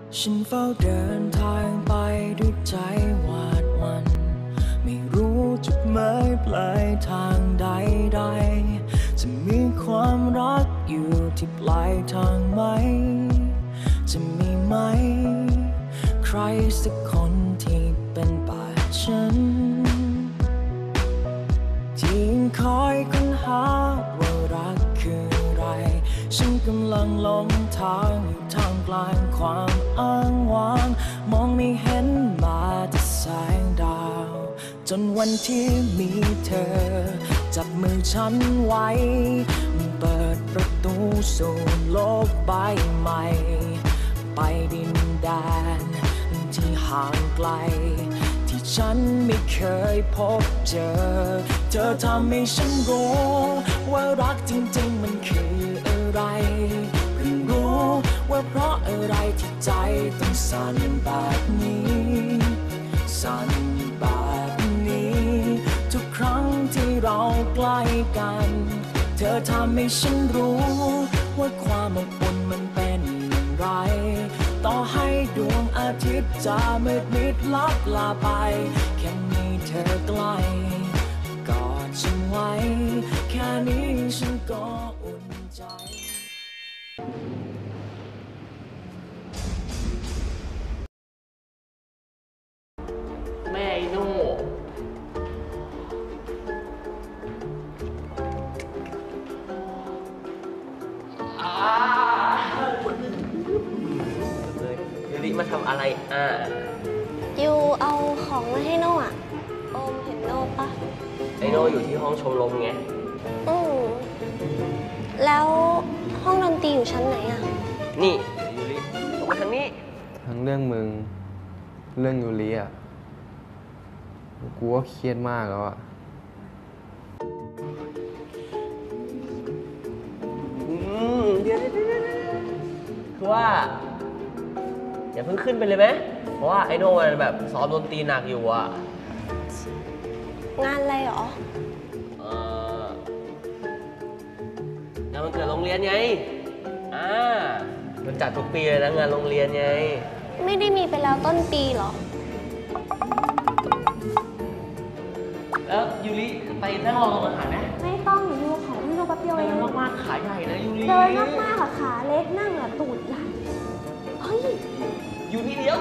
ฉันเฝ้าเดินทางไปด้วยใจหวาดหวั่นไม่รู้จุดหมายปลายทางใดๆจะมีความรักอยู่ที่ปลายทางไหมจะมีไหมใครสักคนที่เป็นแบบฉันที่คอยค้นหาว่ารักคืออะไรฉันกำลังหลงทางอยู่ท่ามกลางความอ้างว้างมองไม่เห็นมาแต่แสงดาวจนวันที่มีเธอจับมือฉันไว้เปิดประตูสู่โลกใบใหม่ไปดินแดนที่ห่างไกลที่ฉันไม่เคยพบเจอเธอทำให้ฉันรู้ว่ารักจริงๆมันคืออะไรเพิ่งรู้ว่าเพราะอะไรที่ใจต้องสั่นแบบนี้สั่นแบบนี้ทุกครั้งที่เราใกล้กันเธอทำให้ฉันรู้ว่าความอบอุ่นมันเป็นอย่างไรต่อให้ดวงอาทิตย์จะมืดมิดลับลาไปแค่มีเธอใกล้กอดฉันไว้แค่นี้ฉันก็อุ่นใจแม่ไอ้โน่ยูริมาทำอะไรยูเอาของมาให้โน่อะโอมเห็นโน่ปะไอโน่อยู่ที่ห้องชมรมไงแล้วห้องดนตรีอยู่ชั้นไหนอะนี่ยูริลงมาทางนี้ทั้งเรื่องมึงเรื่องยูริอ่ะกูก็เครียดมากแล้วอ่ะเดี๋ยวคือว่าอย่าเพิ่งขึ้นไปเลยไหมเพราะว่าไอโน่มันแบบซ้อมดนตรีหนักอยู่อ่ะงานอะไรหรงานวันเกิดโรงเรียนไงมันจัดทุกปีเลยนะงานโรงเรียนไงไม่ได้มีไปแล้วต้นปีหรอแล้วยูริไปนั่งรอโรงอาหารไหมไม่ต้องยูขอที่โนแป๊บเดียวเองมากๆขาใหญ่นะยูริเดินมากๆอะขาเล็กนั่งอะตูดใหญ่เฮ้ยยูริเดี๋ยว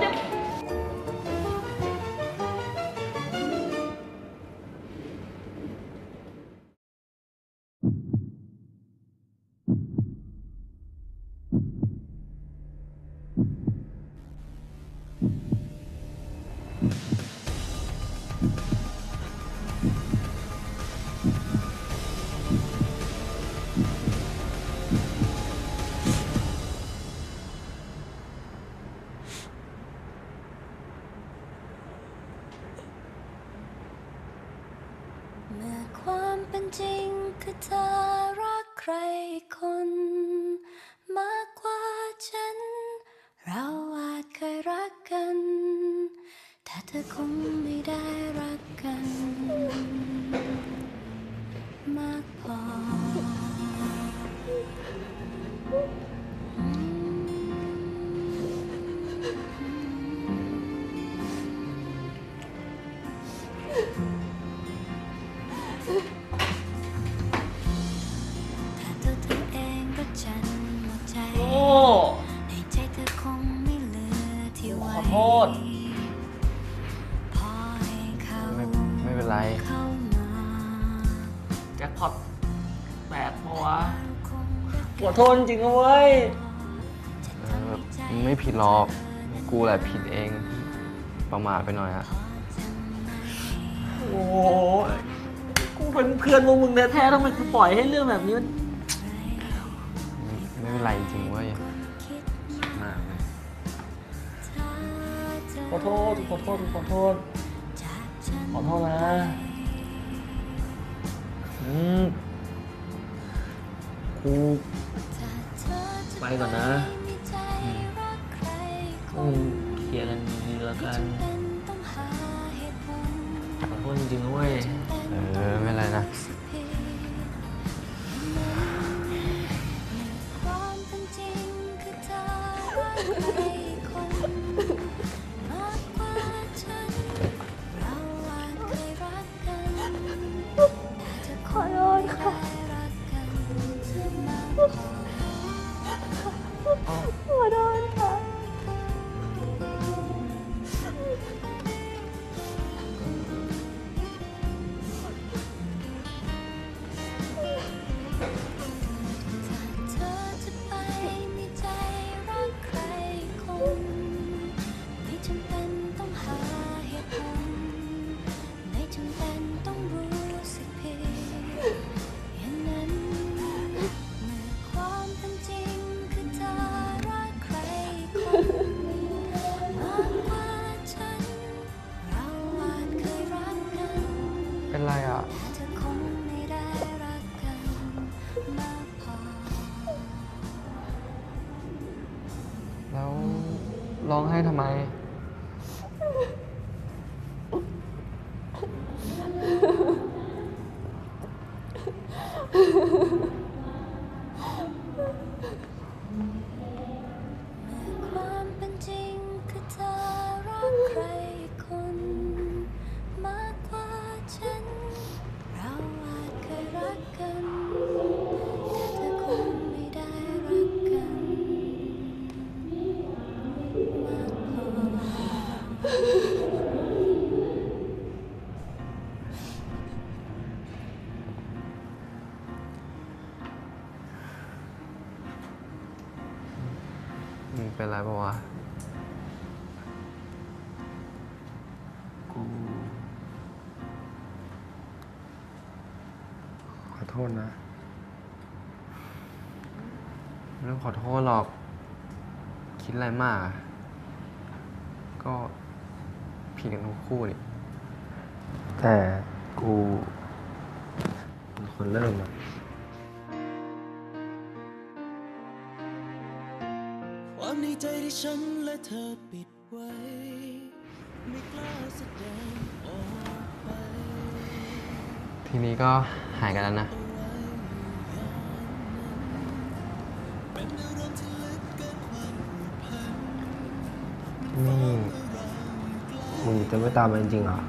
เมื่อความเป็นจริงคือเธอรักใครคนมากกว่าฉันเราอาจเคยรักกันแต่เธอคงไม่ได้รักกันมากพอในใจเธอคงไม่เหลือที่ไว้ขอโทษพอให้เขาไม่เป็นไรเข้ามาแจ็คพอตแตกปะวะขอโทษจริงๆเว้ยไม่ผิดหรอกกูแหละผิดเองประมาทไปหน่อยฮะโอ้ยกูเป็นเพื่อนมึงแท้ๆทำไมกูปล่อยให้เรื่องแบบนี้มันไม่เป็นไรจริงเว้ยมากเลยขอโทษนะกูไปก่อนนะเคลียร์กันดีๆแล้วกันขอโทษจริงๆเว้ยไม่เป็นไรนะความเป็นจริงคือเธอรักใครคคนมากกว่าฉันเราอาจเคยรักกันแต่เธอคงไม่ได้รักกันมากพอขอโทษค่ะถ้าเธอจะไปมีใจรักใครคนไม่จำเป็นต้องหาเหตุผลไม่จำเป็นต้องรู้สึกผิดอย่างนั้นเมื่อความเป็นจริงคือเธอรักใครคนมากกว่าฉันเราอาจเคยรักกันเป็นไรอ่ะแต่เธอคงไม่ได้รักกันมากพอแล้วร้องไห้ทำไมความเป็นจริงคือเธอรักใครคนมากกว่าฉันเราอาจเคยรักกันแต่เธอคงไม่ได้รักกันมากพอมึงเป็นไรปะวะขอโทษนะไม่ต้องขอโทษหรอก คิดอะไรมากอะก็ผิดกันทั้งคู่นี่แต่กูเป็นคนเริ่มอะความในใจที่ฉันและเธอปิดไว้ ไม่กล้าแสดงออกไปทีนี้ก็หายกันแล้วนะเป็นอารมณ์ที่ลึกเกินความผูกพันนี่มึงจะไม่ตามมันจริงๆเหรอ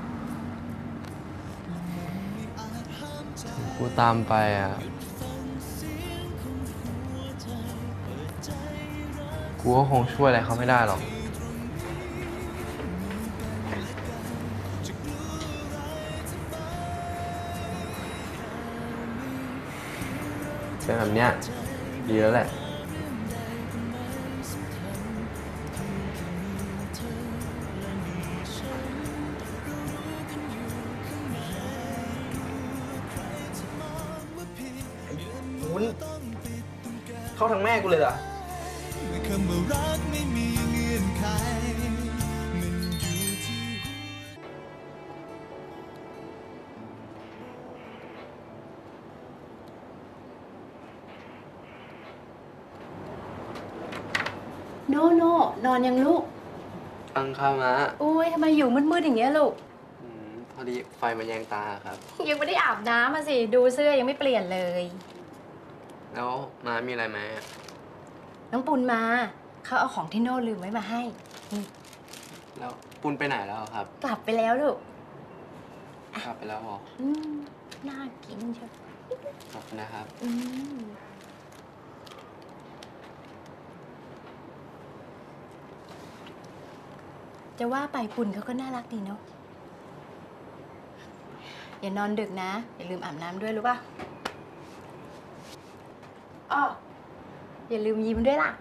กูตามไปอ่ะ กูก็คงช่วยอะไรเขาไม่ได้หรอก เป็นแบบเนี้ยดีแล้วแหละคุณเข้าทางแม่กูเลยเหรอเมื่อคำว่ารักไม่มีเงื่อนไขมันอยู่ที่หัวโน่โน่นอนยังลูกตั้งข้าวมาอุ้ยทำไมอยู่มืดๆอย่างเงี้ยลูกพอดีไฟมันแยงตาครับยังไม่ได้อาบน้ำมาสิ ดูเสื้อยังไม่เปลี่ยนเลยแล้วมามีอะไรไหมน้องปุณมา เขาเอาของที่โน่ลืมไว้มาให้นี่แล้วปุณไปไหนแล้วครับกลับไปแล้วลูกกลับไปแล้วเหรอน่ากินเชียวขอบคุณนะครับอืมจะว่าไปปุณเขาก็น่ารักดีเนาะ อย่านอนดึกนะ อย่าลืมอาบน้ำด้วยรู้ป่ะอ้ออย่าลืมยิ้มด้วยล่ะ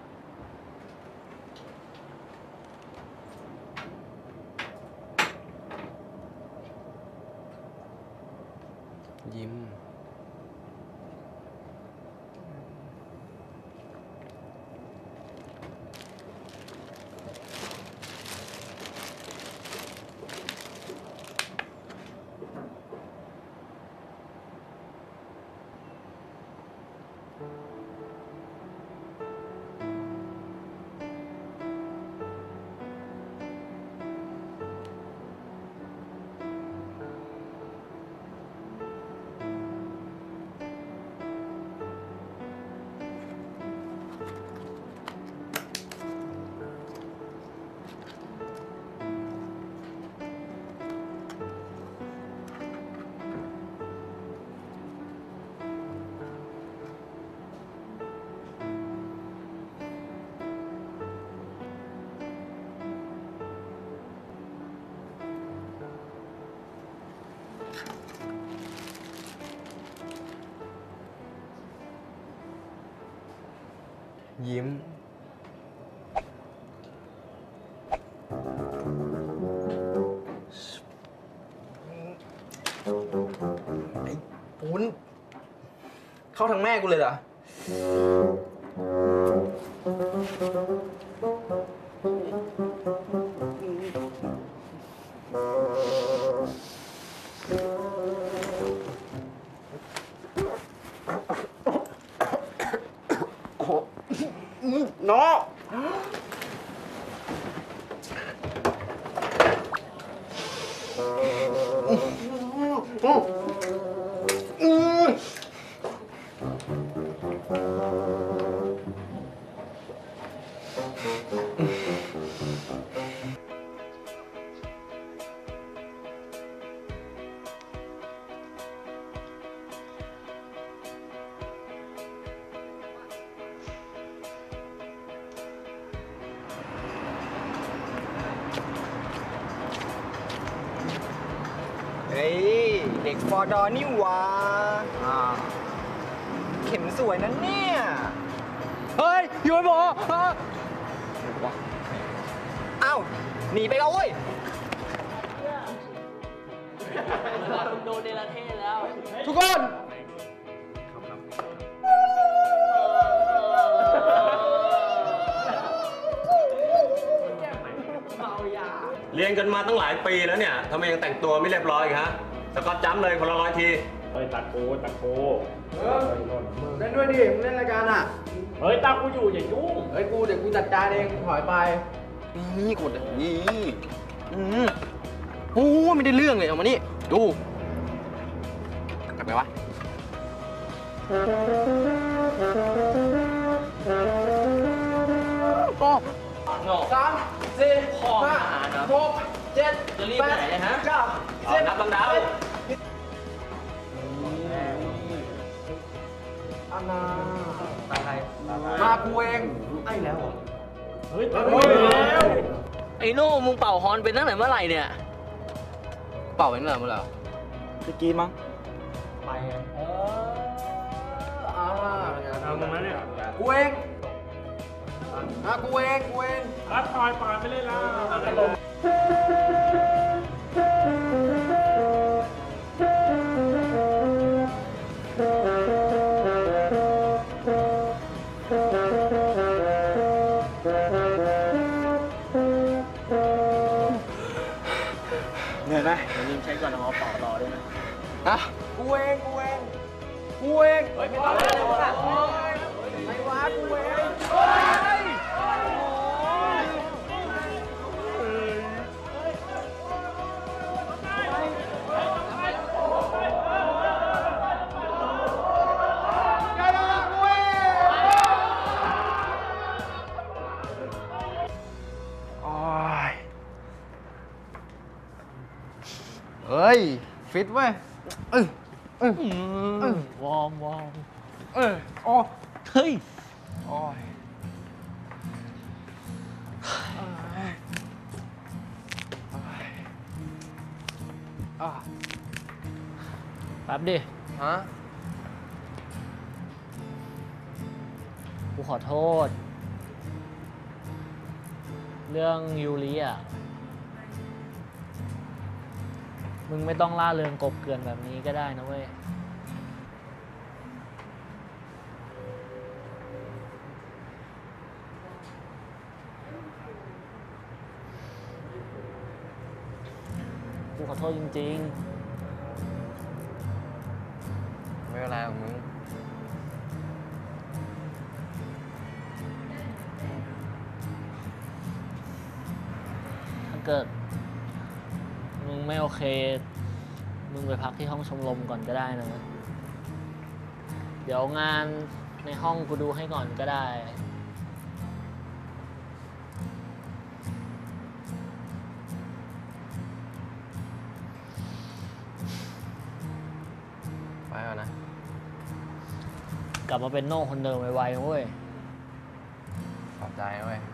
ยิ้มยิ้มไอ้ปุ้นเข้าทางแม่กูเลยเหรอน้องเฮ้ยเด็กฟอร์ดอนี่หว่าเข็มสวยนั้นเนี่ย เฮ้ยอยู่ไอ้หมอเอ้าหนีไปแล้วเว้ยโดนเดลเทแล้วทุกคนเรียนกันมาตั้งหลายปีแล้วเนี่ยทำไมยังแต่งตัวไม่เรียบร้อยอีกฮะสก๊อตจัมป์เลยคนละ100 ทีเฮ้ยตักโกเล่นด้วยดิมึงเล่นรายการอ่ะเฮ้ยตักกูอยู่อย่ายุ่งเฮ้ยเดี๋ยวกูจัดการเองถอยไป นี่กดอย่างนี้โอ้ไม่ได้เรื่องเลยเอามานี่ ดูกลับไปวะก็3 4 5 6 7 จะรีบไปไหนเลยฮะ 9 10 นับดาวอันนาตาใครมากูเองไอ้แล้วเฮ้ยตักไอ้โน่มึงเป่าฮอนเป็นตั้งแต่เมื่อไหร่เนี่ยเป่าเป็นอะไรมาแล้วตะกี้มั้งไปไงเอาตรงนั้นเนี่ยกูเองกูเองรัดปล่อยไปเลยล่ะเหนื่อยไหมอย่าลืมใช้ก่อนเอาเป่าต่อด้วยนะกูเองเฮ้ยไม่ต้องเลยไอ้วะกูเองเฮ้ย ฟิตเว้ยวอร์มโอ้เฮ้ยโอ้ยแป๊บดิฮะกูขอโทษ เรื่องยูริอ่ะ มึงไม่ต้องล่าเริงกบเกลื่อนแบบนี้ก็ได้นะเว้ย กูขอโทษจริงไม่เป็นไรของมึงๆ ถ้าเกิด มึงไม่โอเค มึงไปพักที่ห้องชมรมก่อนก็ได้นะ เดี๋ยวงานในห้องกูดูให้ก่อนก็ได้ไปก่อนนะกลับมาเป็นโน่คนเดิมไวๆเว้ยขอบใจเว้ย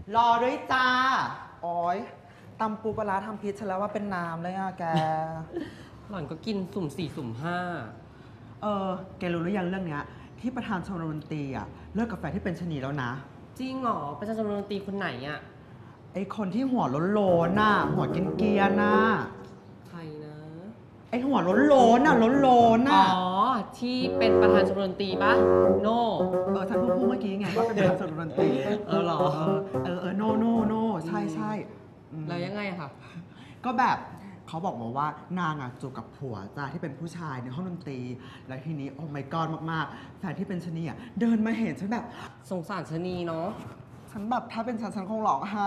รอด้วยจ้าโอ้ยตำปูปลาร้าทำพิษฉันแล้วว่าเป็นน้ำเลยอะแกหล่อนก็กินสุ่ม4 สุ่มแกรู้หรือยังเรื่องเนี้ยที่ประธานชมรมดนตรีอะเลิกกับแฟนที่เป็นชะนีแล้วนะ 5จริงเหรอประชาชนดนตรีคนไหนอ่ะไอคนที่หัวโล้นๆน่ะหัวเกรียนๆน่ะใครนะไอหัวโล้นๆน่ะโล้นๆอ๋น่ะอ ที่เป็นประธานชมรมดนตรีปะโน่ฉันเพิ่งพูดเมื่อกี้ไงว่าเป็นประธานชมรมดนตรีเหรอโน่ใช่แล้วยังไงอะค่ะก็แบบเขาบอกมาว่านางอ่ะจูบกับผัวจ้าที่เป็นผู้ชายในห้องดนตรี แล้วทีนี้โอ้ my god มากๆแฟนที่เป็นชะนีอ่ะเดินมาเห็นฉันแบบสงสารชะนีเนาะฉันแบบถ้าเป็นฉันคงร้องไห้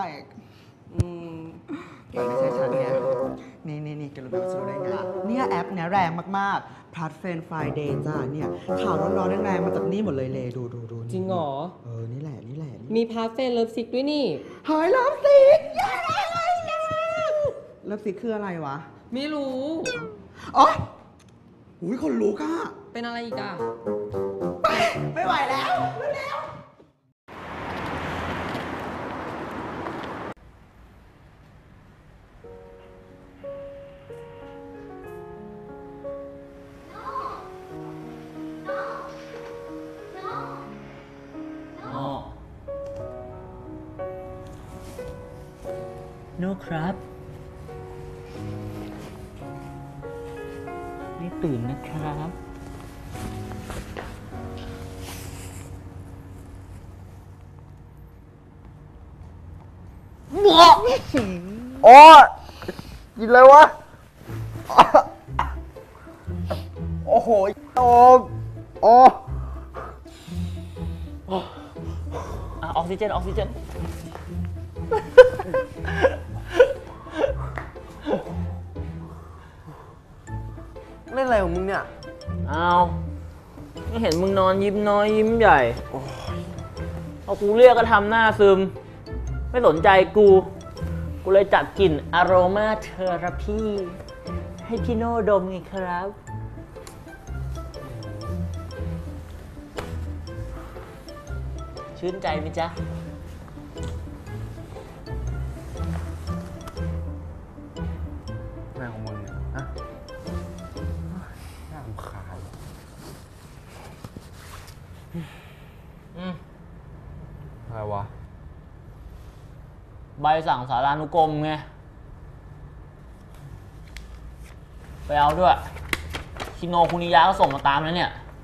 มันไม่ใช่ฉันไงนี่แกรู้ไหมว่าฉันรู้ได้ไงเนี่ยแอปเนี้ยแรงมากๆ พลัดเฟรนไฟเดย์จ้าเนี่ยข่าวร้อนๆแรงๆมาจากนี่หมดเลยดูจริงเหรอนี่แหละมีพาร์ทเฟนเลิฟซิกด้วยนี่เฮ้ยเลิฟซิกเลิฟซิกคืออะไรวะไม่รู้อ๋ออุ้ยคนรู้ค่ะเป็นอะไรอีกอะไม่ไหวแล้วเร็วโน่ครับไม่ตื่นนะครับโอ้กินเลยวะ โอ้โหโอ้ออกซิเจนเล่นอะไรของมึงเนี่ยเอาไม่เห็นมึงนอนยิ้มน้อยยิ้มใหญ่เอากูเรียกก็ทำหน้าซึม ไม่สนใจกูเลยจัดกลิ่นอโรมาเทอราพีให้พี่โน่ดมไงครับ ชื่นใจไหมจ๊ะแม่ของมึงเนี่ยนะน่ารำคาญอะไรวะใบสั่งสารานุกรมไง ไปเอาด้วย คิโนคุนิยะก็ส่งมาตามแล้วเนี่ย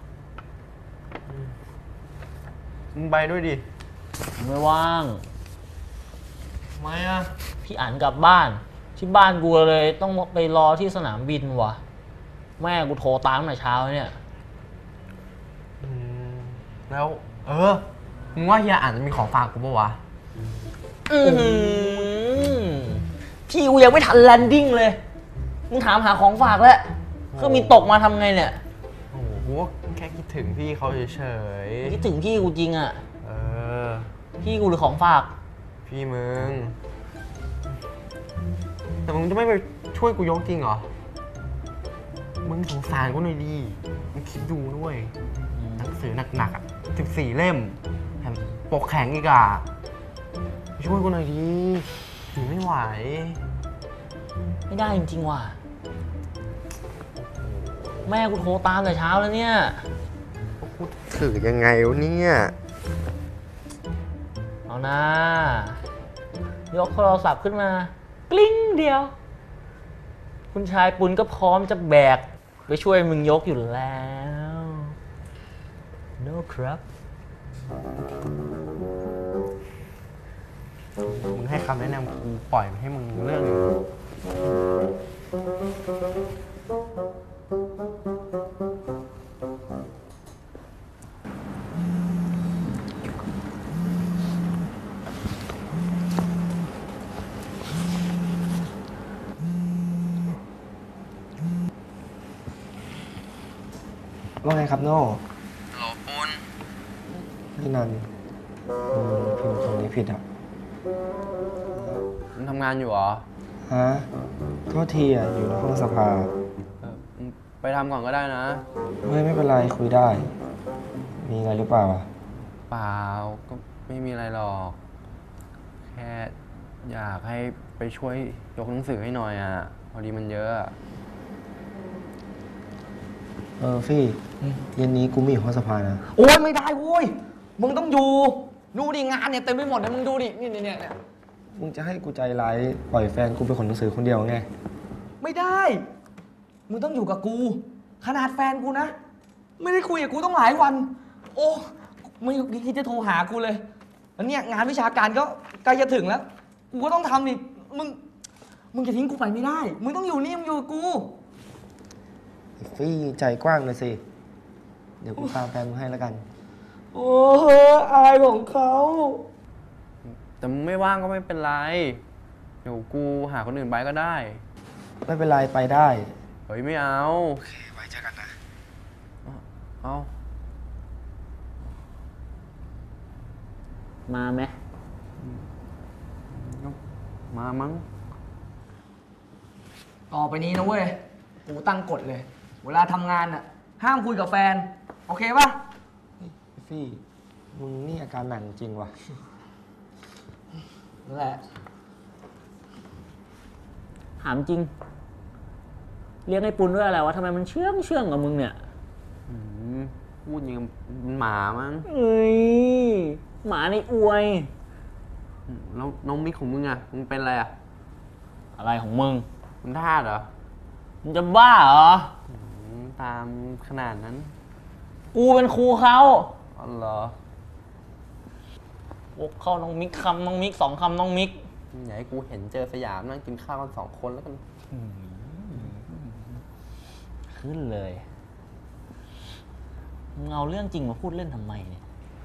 มึงไปด้วยดิไม่ว่างทำไมอ่ะพี่อ่านกลับบ้าน ที่บ้านกูเลยต้องไปรอที่สนามบินว่ะ แม่กูโทรตามแต่เช้าเนี่ยแล้วมึงว่าเฮียอ่านจะมีของฝากกูปะวะพี่กูยังไม่ทันแลนดิ้งเลย มึงถามหาของฝากแล้วเครื่องบินตกมาทำไงเนี่ยโอ้โหกูก็แค่คิดถึงพี่เขาเฉยคิดถึงพี่กูจริงอ่ะๆพี่กูหรือของฝากพี่มึง แต่มึงจะไม่ไปช่วยกูยกจริงเหรอ มึงสงสารกูหน่อยดี มึงคิดดูด้วยหนังสือหนักๆ14 เล่มแถมปกแข็งอีกอ่ะช่วยกูหน่อยดีถือไม่ไหวไม่ได้จริงๆว่ะ แม่กูโทรตามแต่เช้าแล้วเนี่ยกูถือยังไงวะเนี่ยเอานะยกโทรศัพท์ขึ้นมา กลิ้งเดียว คุณชายปุณก็พร้อมจะแบกไปช่วยมึงยกอยู่แล้วโน่ครับมึงให้คำแนะนำกูปล่อยมันให้มึงเรื่องหนึ่งว่าไงครับโน่โหลปูนพี่นันพิมพ์ตรงนี้ผิดอ่ะมึงทำงานอยู่เหรอฮะโทษทีอ่ะ อยู่ในห้องสภามึงไปทำก่อนก็ได้นะไม่เป็นไรคุยได้ มีอะไรหรือเปล่าอ่ะเปล่า ก็ไม่มีอะไรหรอก โอเคแค่อยากให้ไปช่วยยกหนังสือให้หน่อยอ่ะ พอดีมันเยอะอะฟี่เย็นนี้กูไม่อยู่ห้องสภานะโอ๊ยไม่ได้โว้ยมึงต้องอยู่ดูดิงานเนี่ยเต็มไปหมดเลยมึงดูดิเนี่ยมึงจะให้กูใจร้ายปล่อยแฟนกูไปขนหนังสือคนเดียวไงไม่ได้มึงต้องอยู่กับกูขนาดแฟนกูนะไม่ได้คุยกับกูต้องหลายวัน โอ้ไม่คิดจะโทรหากูเลยแล้วเนี่ยงานวิชาการก็ใกล้จะถึงแล้วกูก็ต้องทำอีกมึงจะทิ้งกูไปไม่ได้มึงต้องอยู่นี่มึงอยู่กับกูฟี่ใจกว้างเลยสิ เดี๋ยวกูตามแฟนมึงให้แล้วกันโอ้อายของเขาแต่มึงไม่ว่างก็ไม่เป็นไร เดี๋ยวกูหาคนอื่นไปก็ได้ไม่เป็นไรไปได้เฮ้ยไม่เอาโอเคไว้เจอกันนะเอามาไหมมามั้งต่อไปนี้นะเว้ยกูตั้งกฎเลยเวลาทำงานน่ะห้ามคุยกับแฟนโอเคปะฟี่มึงนี่อาการหนักจริงว่ะนั่นแหละถามจริง เลี้ยงไอ้ปุนด้วยอะไรวะทำไมมันเชื่องกับมึงเนี่ยพูดอย่างมันหมามั้งเอ้ยหมาในอวยแล้วน้องมิกของมึงอ่ะ มึงเป็นอะไรอ่ะอะไรของมึงมึงทาสเหรอมึงจะบ้าเหรอตามขนาดนั้นกูเป็นครูเขาอ๋อเหรอวกเข้าน้องมิกคำน้องมิก2 คำน้องมิกอย่าให้กูเห็นเจอสยามนั่งกินข้าวกัน2 คนแล้วกันขึ้นเลย มึงเอาเรื่องจริงมาพูดเล่นทำไมเนี่ย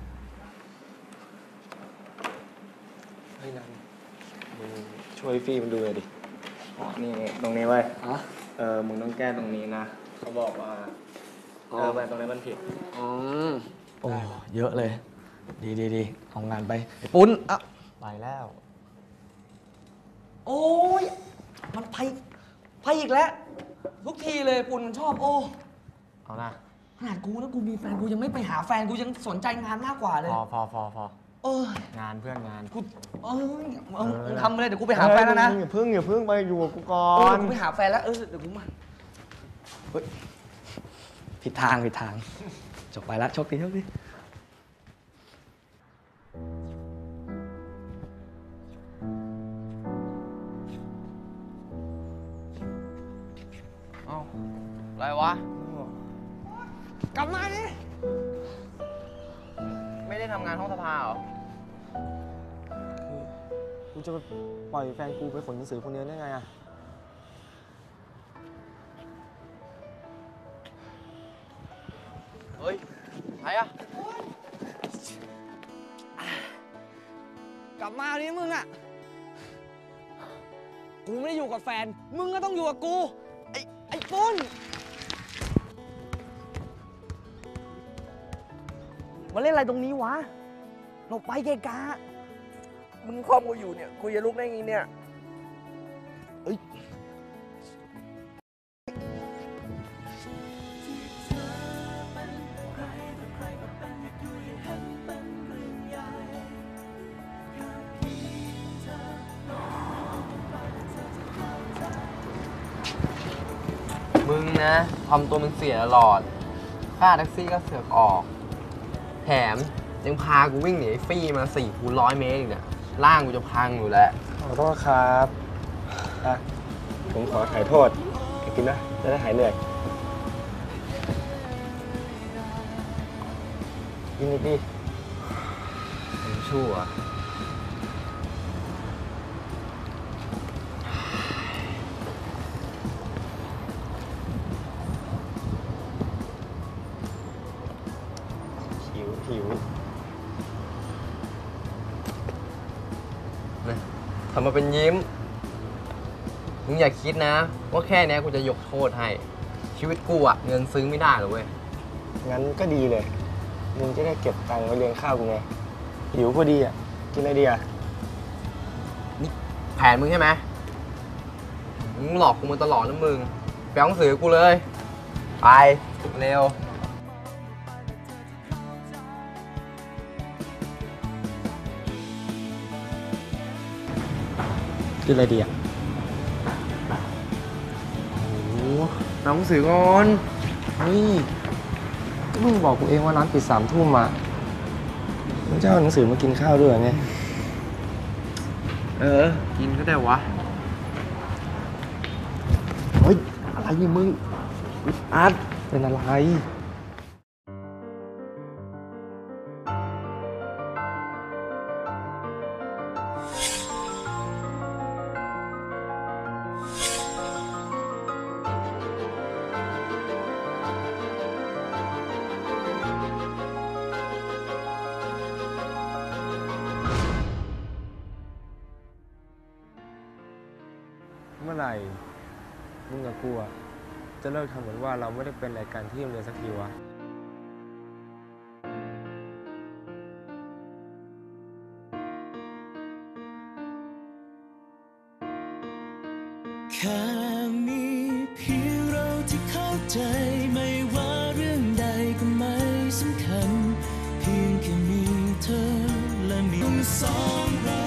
เฮ้ยนันมึงช่วยฟี่มันดูเลยดินี่ตรงนี้ไว้มึงต้องแก้ตรงนี้นะเขาบอกว่าไปตรงนี้มันผิดโอ้เยอะเลยดีเอางานไปไอ้ปุ้นอ่ะไปแล้วโอ้ยมันไปอีกแล้วทุกทีเลยปุ้นมันชอบโอ้เอานะขนาดกูนะกูมีแฟนกูยังไม่ไปหาแฟนกูยังสนใจงานมากกว่าเลยพอเอองานเพื่อนงานกูมึงทำเลยเดี๋ยวกูไปหาแฟนแล้วนะอย่าเพิ่งไปอยู่กับกูก่อเดี๋ยวกูไปหาแฟนแล้วเดี๋ยวกูมาเฮ้ยผิดทางจบไปแล้วโชคดีเอ้าอะไรวะกลับมาดิไม่ได้ทำงานห้องสภาเหรอกูจะไปปล่อยแฟนกูไปขนหนังสือคนเดียวได้ไงอะเฮ้ยใครอ่ะกลับมาดิมึงอ่ะกูไม่ได้อยู่กับแฟนมึงก็ต้องอยู่กับกูไอ้ปุ้นมาเล่นอะไรตรงนี้วะเราไปเกะกะมึงครอบกูอยู่เนี่ยกูจะลุกได้ไงเนี่ยมึงนะทำตัวมึงเสียตลอด ค่าแท็กซี่ก็เสือกออก แถมยังพากูวิ่งหนีไอ้ฟี่มา4x100 เมตรอีกเนี่ยร่างกูจะพังอยู่แล้วขอโทษครับผมขอถ่ายโทษกินนะจะได้หายเหนื่อยกินอีกดิผมชั่วหิวทำมาเป็นยิ้ม มึงอย่าคิดนะ ว่าแค่นี้กูจะยกโทษให้ ชีวิตกูอะเงินซื้อไม่ได้หรอกเว้ยงั้นก็ดีเลย มึงจะได้เก็บตังค์ไว้เลี้ยงข้าวกูไง หิวพอดีอ่ะ กินอะไรดีอ่ะนี่แผนมึงใช่ไหม มึงหลอกกูมาตลอดนะมึงไปเอาหนังสือกูเลย ไป เร็วกินอะไรดีอ่ะโอ้น้องสื่อก่อนเฮ้ยก็มึงบอกกูเองว่าร้านปิด3 ทุ่มอ่ะมึงจะเอาหนังสือมากินข้าวด้วยไงกินก็ได้วะเฮ้ย อะไรเนี่ยมึงอาร์ตเป็นอะไร เมื่อไหร่มึงกับกูอะจะเลิกทำเหมือนว่าเราไม่ได้เป็นอะไรกันที่โรงเรียนสักทีวะแค่มีเพียงเราที่เข้าใจไม่ว่าเรื่องใดก็ไม่สำคัญเพียงแค่มีเธอและมีสองเรา